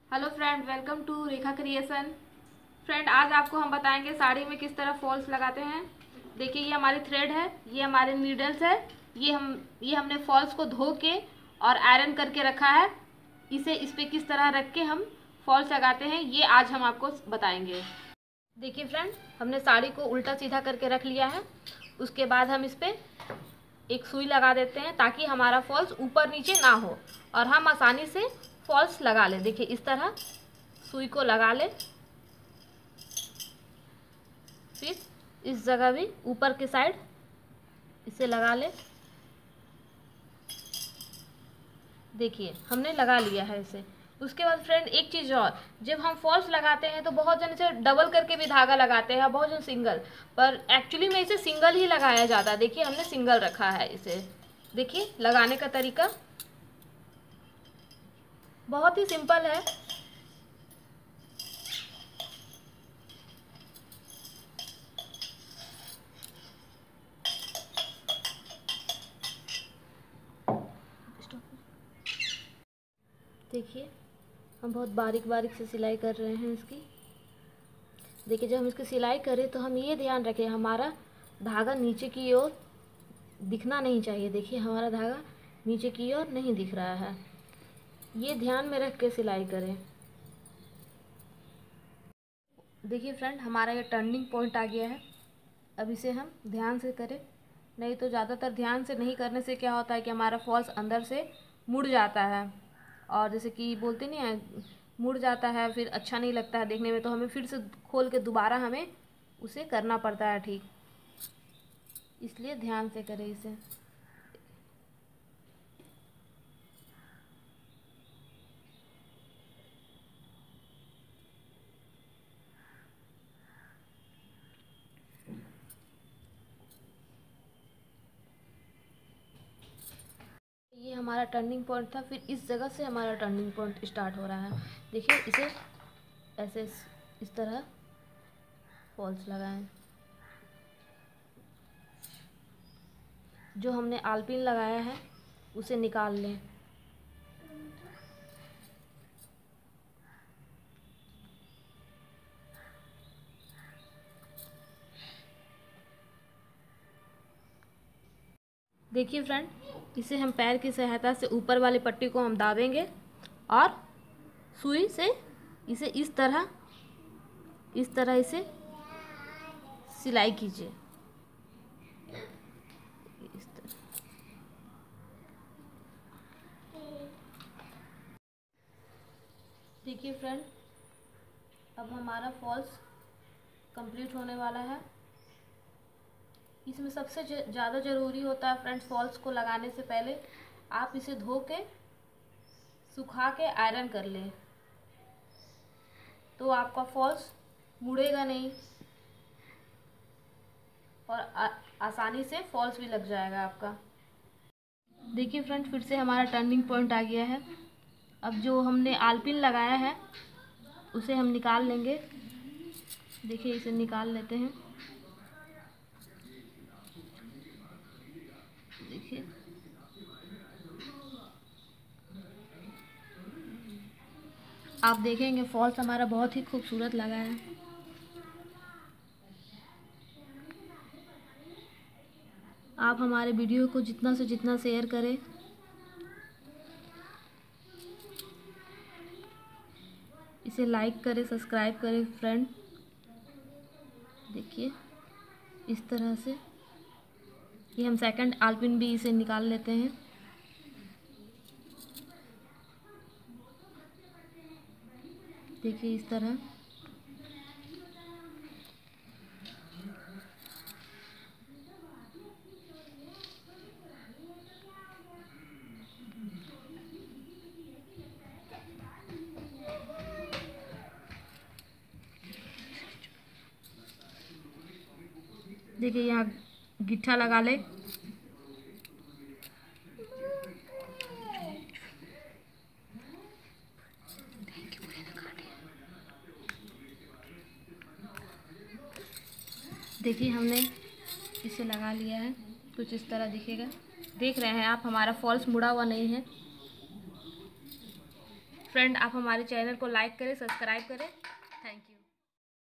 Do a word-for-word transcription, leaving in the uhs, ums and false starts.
Hello friend, welcome to Rekha creation. Friend, आज आपको हम बताएंगे साड़ी में किस तरह फॉल्स लगाते हैं। देखिए, ये हमारी थ्रेड है, ये हमारे नीडल्स है। ये हम ये हमने फॉल्स को धो के और आयरन करके रखा है। इसे इस पे किस तरह रख के हम फॉल्स लगाते हैं, ये आज हम आपको बताएंगे। देखिए फ्रेंड, हमने साड़ी को उल्टा सीधा करके रख लिया है। उसके बाद हम इस पे एक सुई लगा देते हैं ताकि हमारा फॉल्स ऊपर नीचे ना हो और हम आसानी से फॉल्स लगा लें। देखिए, इस तरह सुई को लगा लें। फिर इस जगह भी ऊपर के साइड इसे लगा लें। देखिए, हमने लगा लिया है इसे। उसके बाद फ्रेंड, एक चीज़ और, जब हम फॉल्स लगाते हैं तो बहुत जन इसे डबल करके भी धागा लगाते हैं, बहुत जन सिंगल, पर एक्चुअली में इसे सिंगल ही लगाया जाता है। देखिए, हमने सिंगल रखा है इसे। देखिए, लगाने का तरीका बहुत ही सिंपल है। देखिए, हम बहुत बारीक बारीक से सिलाई कर रहे हैं इसकी। देखिए, जब हम इसकी सिलाई करें तो हम ये ध्यान रखें, हमारा धागा नीचे की ओर दिखना नहीं चाहिए। देखिए, हमारा धागा नीचे की ओर नहीं दिख रहा है, ये ध्यान में रख के सिलाई करें। देखिए फ्रेंड, हमारा ये टर्निंग पॉइंट आ गया है। अब इसे हम ध्यान से करें, नहीं तो ज़्यादातर ध्यान से नहीं करने से क्या होता है कि हमारा फॉल्स अंदर से मुड़ जाता है, और जैसे कि बोलते नहीं है, मुड़ जाता है, फिर अच्छा नहीं लगता है देखने में, तो हमें फिर से खोल के दोबारा हमें उसे करना पड़ता है ठीक। इसलिए ध्यान से करें इसे। ये हमारा टर्निंग पॉइंट था, फिर इस जगह से हमारा टर्निंग पॉइंट स्टार्ट हो रहा है। देखिए, इसे ऐसे इस तरह फॉल्स लगाएं। जो हमने आलपिन लगाया है उसे निकाल लें। देखिए फ्रेंड, इसे हम पैर की सहायता से ऊपर वाली पट्टी को हम दाबेंगे और सुई से इसे इस तरह इस तरह इसे सिलाई कीजिए। इस तरह। देखिए फ्रेंड, अब हमारा फॉल्स कंप्लीट होने वाला है। इसमें सबसे ज़्यादा ज़रूरी होता है फ्रेंड, फॉल्स को लगाने से पहले आप इसे धो के सुखा के आयरन कर लें, तो आपका फॉल्स मुड़ेगा नहीं और आ, आसानी से फॉल्स भी लग जाएगा आपका। देखिए फ्रेंड, फिर से हमारा टर्निंग पॉइंट आ गया है। अब जो हमने आलपिन लगाया है उसे हम निकाल लेंगे। देखिए, इसे निकाल लेते हैं। देखिए, आप देखेंगे फॉल्स हमारा बहुत ही खूबसूरत लगा है। आप हमारे वीडियो को जितना से जितना शेयर करें, इसे लाइक करें, सब्सक्राइब करें फ्रेंड। देखिए, इस तरह से ये हम सेकंड आलपिन भी इसे निकाल लेते हैं। देखिए, इस तरह। देखिए, यहाँ गिट्ठा लगा ले। देखिए, हमने इसे लगा लिया है, कुछ इस तरह दिखेगा। देख रहे हैं आप, हमारा फॉल्स मुड़ा हुआ नहीं है। फ्रेंड आप हमारे चैनल को लाइक करें, सब्सक्राइब करें। Thank you.